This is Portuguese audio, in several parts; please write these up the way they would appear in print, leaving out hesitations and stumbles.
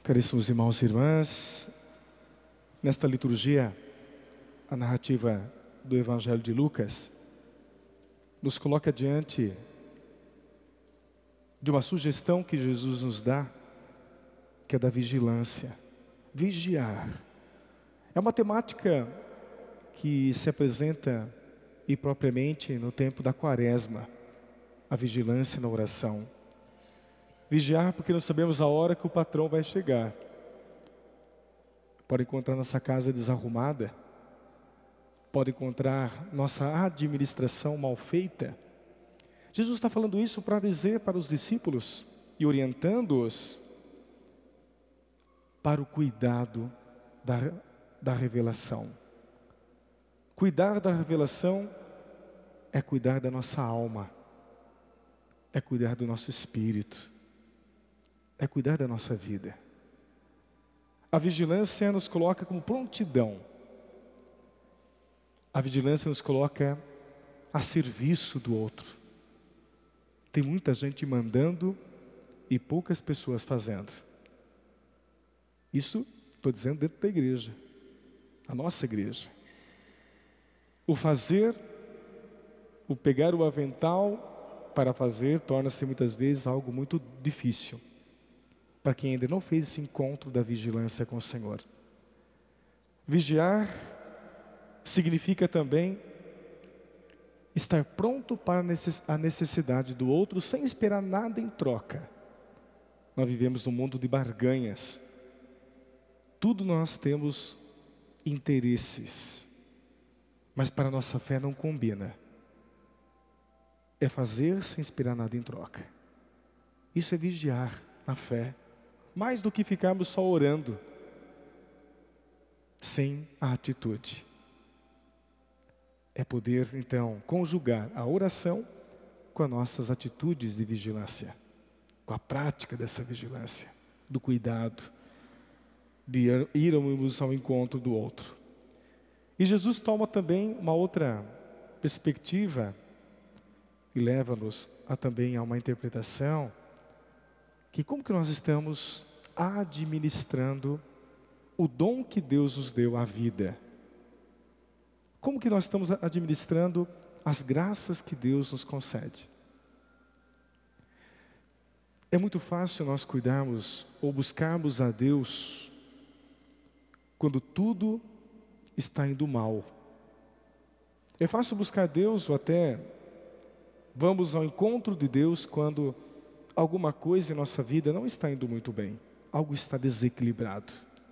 Caríssimos irmãos e irmãs, nesta liturgia, a narrativa do Evangelho de Lucas nos coloca diante de uma sugestão que Jesus nos dá, que é da vigilância. Vigiar. É uma temática que se apresenta e propriamente no tempo da Quaresma, a vigilância na oração. Vigiar porque não sabemos a hora que o patrão vai chegar. Pode encontrar nossa casa desarrumada, pode encontrar nossa administração mal feita. Jesus está falando isso para dizer para os discípulos e orientando-os para o cuidado da revelação. Cuidar da revelação é cuidar da nossa alma, é cuidar do nosso espírito, é cuidar da nossa vida. A vigilância nos coloca como prontidão. A vigilância nos coloca a serviço do outro. Tem muita gente mandando e poucas pessoas fazendo. Isso estou dizendo dentro da igreja, a nossa igreja. O fazer, o pegar o avental para fazer, torna-se muitas vezes algo muito difícil para quem ainda não fez esse encontro da vigilância com o Senhor. Vigiar significa também estar pronto para a necessidade do outro sem esperar nada em troca. Nós vivemos num mundo de barganhas. Tudo nós temos interesses, mas para a nossa fé não combina. É fazer sem esperar nada em troca. Isso é vigiar na fé. Mais do que ficarmos só orando, sem a atitude. É poder, então, conjugar a oração com as nossas atitudes de vigilância, com a prática dessa vigilância, do cuidado, de irmos ao encontro do outro. E Jesus toma também uma outra perspectiva, e leva-nos também a uma interpretação, que como que nós estamos administrando o dom que Deus nos deu à vida? Como que nós estamos administrando as graças que Deus nos concede? É muito fácil nós cuidarmos ou buscarmos a Deus quando tudo está indo mal. É fácil buscar Deus ou até vamos ao encontro de Deus quando alguma coisa em nossa vida não está indo muito bem, algo está desequilibrado.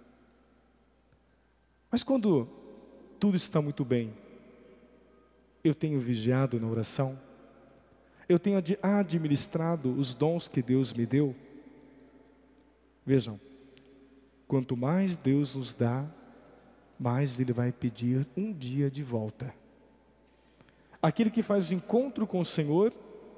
Mas quando tudo está muito bem, eu tenho vigiado na oração, eu tenho administrado os dons que Deus me deu. Vejam, quanto mais Deus nos dá, mais Ele vai pedir um dia de volta. Aquele que faz o encontro com o Senhor,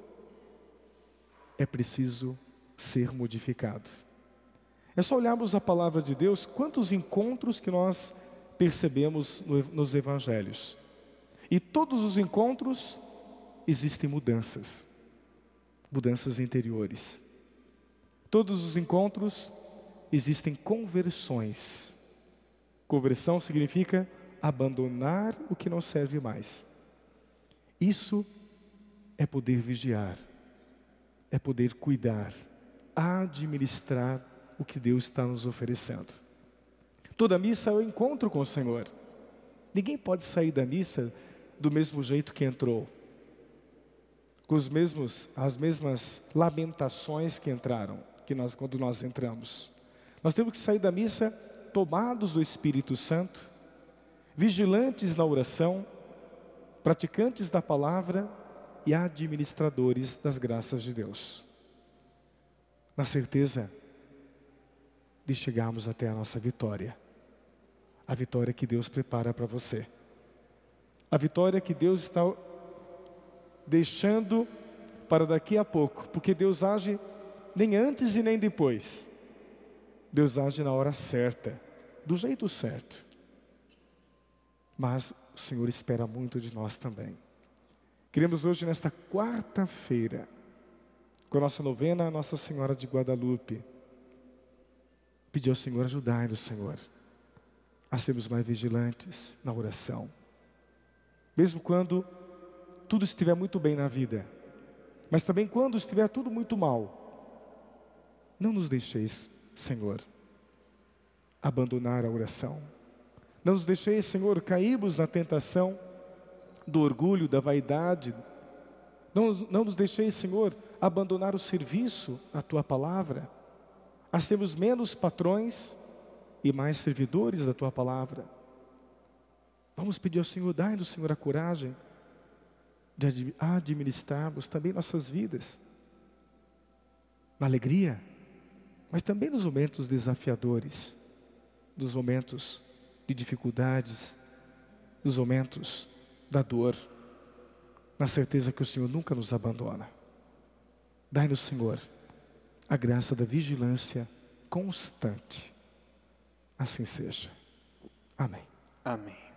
é preciso ser modificado. É só olharmos a palavra de Deus, quantos encontros que nós percebemos nos evangelhos. E todos os encontros existem mudanças, mudanças interiores. Todos os encontros existem conversões. Conversão significa abandonar o que não serve mais. Isso é poder vigiar. É poder cuidar, administrar o que Deus está nos oferecendo. Toda missa é o encontro com o Senhor. Ninguém pode sair da missa do mesmo jeito que entrou, com as mesmas lamentações que entraram, quando nós entramos. Nós temos que sair da missa tomados do Espírito Santo, vigilantes na oração, praticantes da palavra e administradores das graças de Deus, na certeza de chegarmos até a nossa vitória, a vitória que Deus prepara para você, a vitória que Deus está deixando para daqui a pouco, porque Deus age nem antes e nem depois, Deus age na hora certa, do jeito certo, mas o Senhor espera muito de nós também. Queremos hoje, nesta quarta-feira, com a nossa novena, Nossa Senhora de Guadalupe, pedir ao Senhor, ajudai-nos, Senhor, a sermos mais vigilantes na oração. Mesmo quando tudo estiver muito bem na vida, mas também quando estiver tudo muito mal, não nos deixeis, Senhor, abandonar a oração. Não nos deixeis, Senhor, cairmos na tentação do orgulho, da vaidade. Não nos deixeis, Senhor, abandonar o serviço à Tua Palavra, a sermos menos patrões e mais servidores da Tua Palavra. Vamos pedir ao Senhor, dai-nos, Senhor, a coragem de administrarmos também nossas vidas, na alegria, mas também nos momentos desafiadores, nos momentos de dificuldades, nos momentos da dor, na certeza que o Senhor nunca nos abandona. Dai-nos, Senhor, a graça da vigilância constante. Assim seja. Amém. Amém.